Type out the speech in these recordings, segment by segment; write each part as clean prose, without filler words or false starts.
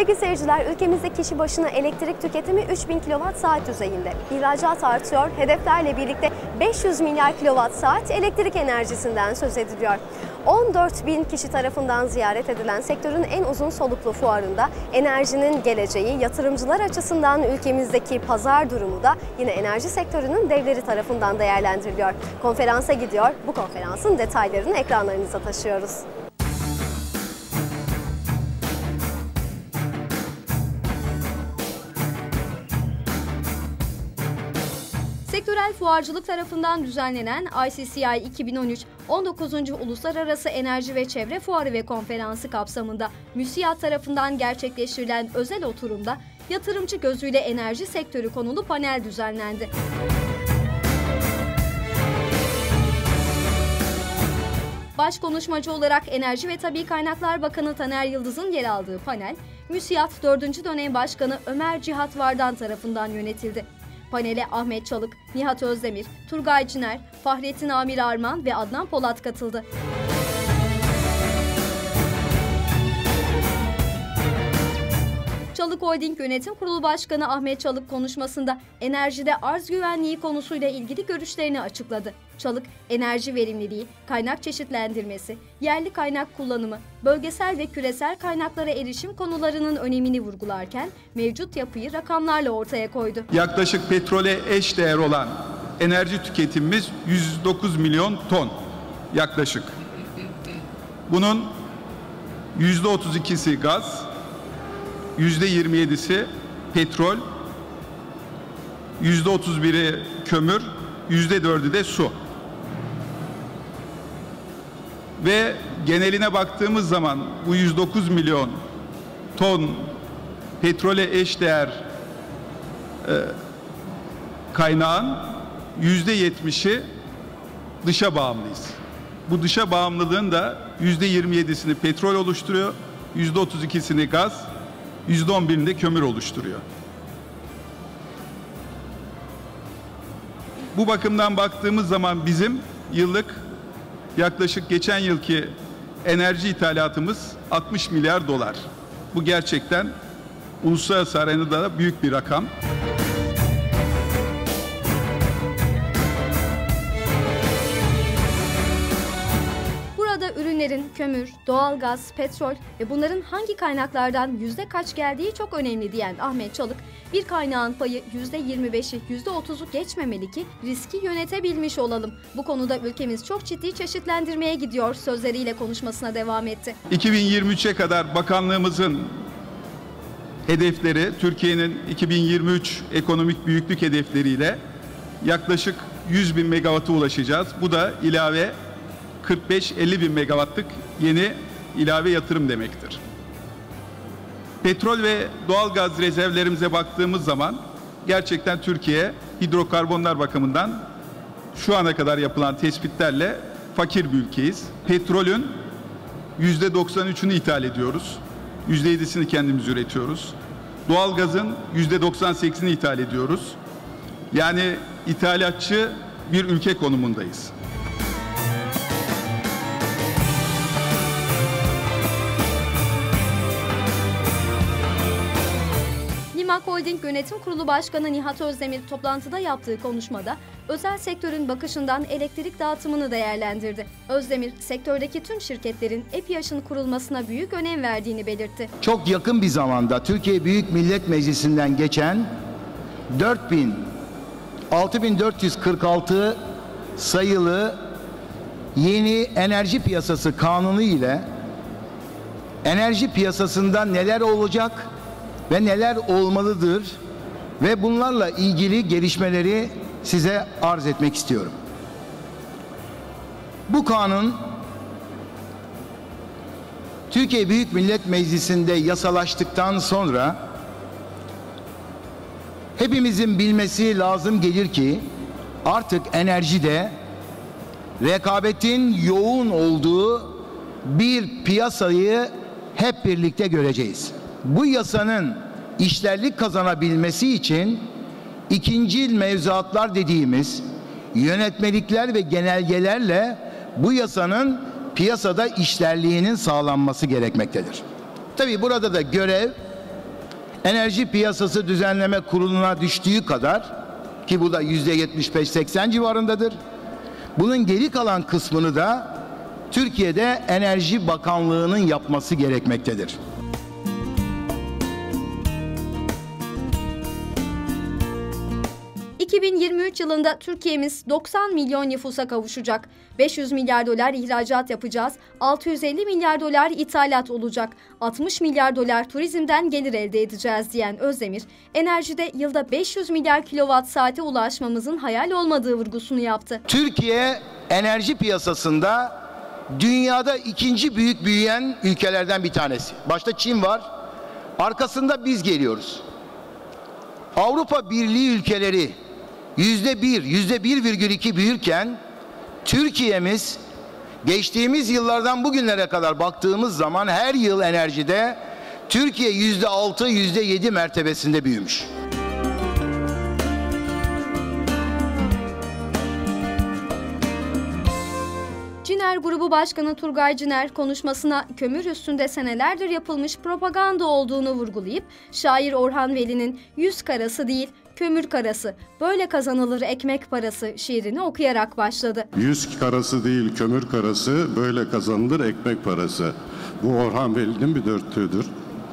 Sevgili seyirciler, ülkemizde kişi başına elektrik tüketimi 3000 kWh düzeyinde. İhracat artıyor, hedeflerle birlikte 500 milyar kWh elektrik enerjisinden söz ediliyor. 14.000 kişi tarafından ziyaret edilen sektörün en uzun soluklu fuarında enerjinin geleceği, yatırımcılar açısından ülkemizdeki pazar durumu da yine enerji sektörünün devleri tarafından değerlendiriliyor. Konferansa gidiyor, bu konferansın detaylarını ekranlarınıza taşıyoruz. Sektörel fuarcılık tarafından düzenlenen ICCI 2013 19. Uluslararası Enerji ve Çevre Fuarı ve Konferansı kapsamında MÜSİAD tarafından gerçekleştirilen özel oturumda yatırımcı gözüyle enerji sektörü konulu panel düzenlendi. Baş konuşmacı olarak Enerji ve Tabii Kaynaklar Bakanı Taner Yıldız'ın yer aldığı panel, MÜSİAD 4. dönem başkanı Ömer Cihat Vardan tarafından yönetildi. Panele Ahmet Çalık, Nihat Özdemir, Turgay Ciner, Fahrettin Amir Arman ve Adnan Polat katıldı. Çalık Holding Yönetim Kurulu Başkanı Ahmet Çalık konuşmasında enerjide arz güvenliği konusuyla ilgili görüşlerini açıkladı. Çalık, enerji verimliliği, kaynak çeşitlendirmesi, yerli kaynak kullanımı, bölgesel ve küresel kaynaklara erişim konularının önemini vurgularken mevcut yapıyı rakamlarla ortaya koydu. Yaklaşık petrole eş değer olan enerji tüketimimiz 109 milyon ton yaklaşık. Bunun %32'si gaz, %27'si petrol, %31'i kömür, %4'ü de su. Ve geneline baktığımız zaman bu 109 milyon ton petrole eşdeğer kaynağın %70'i dışa bağımlıyız. Bu dışa bağımlılığın da %27'sini petrol oluşturuyor, %32'sini gaz, %11'ini de kömür oluşturuyor. Bu bakımdan baktığımız zaman bizim yıllık yaklaşık geçen yılki enerji ithalatımız 60 milyar dolar. Bu gerçekten uluslararası arenada da büyük bir rakam. Ürünlerin kömür, doğalgaz, petrol ve bunların hangi kaynaklardan yüzde kaç geldiği çok önemli diyen Ahmet Çalık, bir kaynağın payı %25'i, %30'u geçmemeli ki riski yönetebilmiş olalım. Bu konuda ülkemiz çok ciddi çeşitlendirmeye gidiyor sözleriyle konuşmasına devam etti. 2023'e kadar bakanlığımızın hedefleri, Türkiye'nin 2023 ekonomik büyüklük hedefleriyle yaklaşık 100 bin megawata ulaşacağız. Bu da ilave 45-50 bin megawattlık yeni ilave yatırım demektir. Petrol ve doğalgaz rezervlerimize baktığımız zaman gerçekten Türkiye hidrokarbonlar bakımından şu ana kadar yapılan tespitlerle fakir bir ülkeyiz. Petrolün %93'ünü ithal ediyoruz. %7'sini kendimiz üretiyoruz. Doğalgazın %98'ini ithal ediyoruz. Yani ithalatçı bir ülke konumundayız. Limak Holding Yönetim Kurulu Başkanı Nihat Özdemir toplantıda yaptığı konuşmada özel sektörün bakışından elektrik dağıtımını değerlendirdi. Özdemir, sektördeki tüm şirketlerin EPİAŞ'ın kurulmasına büyük önem verdiğini belirtti. Çok yakın bir zamanda Türkiye Büyük Millet Meclisi'nden geçen 6446 sayılı yeni enerji piyasası kanunu ile enerji piyasasında neler olacak ve neler olmalıdır ve bunlarla ilgili gelişmeleri size arz etmek istiyorum. Bu kanun Türkiye Büyük Millet Meclisi'nde yasalaştıktan sonra hepimizin bilmesi lazım gelir ki artık enerjide rekabetin yoğun olduğu bir piyasayı hep birlikte göreceğiz. Bu yasanın işlerlik kazanabilmesi için ikincil mevzuatlar dediğimiz yönetmelikler ve genelgelerle bu yasanın piyasada işlerliğinin sağlanması gerekmektedir. Tabii burada da görev Enerji Piyasası Düzenleme Kurulu'na düştüğü kadar, ki bu da %75-80 civarındadır. Bunun geri kalan kısmını da Türkiye'de Enerji Bakanlığı'nın yapması gerekmektedir. ...2023 yılında Türkiye'miz 90 milyon nüfusa kavuşacak. 500 milyar dolar ihracat yapacağız. 650 milyar dolar ithalat olacak. 60 milyar dolar turizmden gelir elde edeceğiz diyen Özdemir, enerjide yılda 500 milyar kilowatt saate ulaşmamızın hayal olmadığı vurgusunu yaptı. Türkiye enerji piyasasında dünyada ikinci büyük büyüyen ülkelerden bir tanesi. Başta Çin var, arkasında biz geliyoruz. Avrupa Birliği ülkeleri %1,2 büyürken Türkiye'miz geçtiğimiz yıllardan bugünlere kadar baktığımız zaman her yıl enerjide Türkiye %6, %7 mertebesinde büyümüş. Ciner Grubu Başkanı Turgay Ciner konuşmasına kömür üstünde senelerdir yapılmış propaganda olduğunu vurgulayıp şair Orhan Veli'nin "Yüz karası değil, kömür karası, böyle kazanılır ekmek parası" şiirini okuyarak başladı. Yüz karası değil, kömür karası, böyle kazanılır ekmek parası. Bu Orhan Veli'nin bir dörtlüğüdür.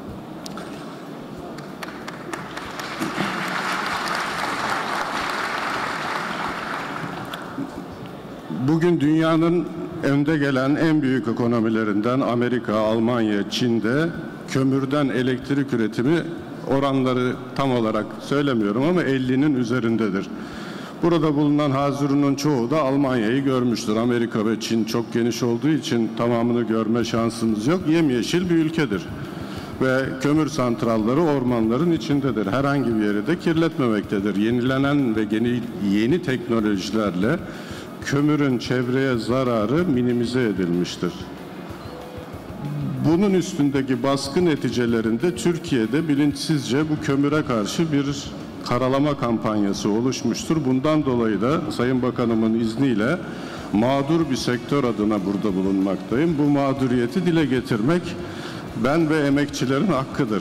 Bugün dünyanın önde gelen en büyük ekonomilerinden Amerika, Almanya, Çin'de kömürden elektrik üretimi oranları tam olarak söylemiyorum ama 50'nin üzerindedir. Burada bulunan Hazırun'un çoğu da Almanya'yı görmüştür. Amerika ve Çin çok geniş olduğu için tamamını görme şansımız yok. Yemyeşil bir ülkedir. Ve kömür santralları ormanların içindedir. Herhangi bir yeri de kirletmemektedir. Yenilenen ve yeni teknolojilerle kömürün çevreye zararı minimize edilmiştir. Bunun üstündeki baskı neticelerinde Türkiye'de bilinçsizce bu kömüre karşı bir karalama kampanyası oluşmuştur. Bundan dolayı da Sayın Bakanımın izniyle mağdur bir sektör adına burada bulunmaktayım. Bu mağduriyeti dile getirmek ben ve emekçilerin hakkıdır.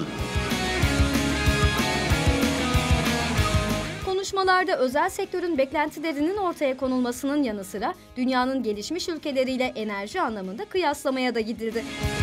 Konuşmalarda özel sektörün beklentilerinin ortaya konulmasının yanı sıra dünyanın gelişmiş ülkeleriyle enerji anlamında kıyaslamaya da gidildi.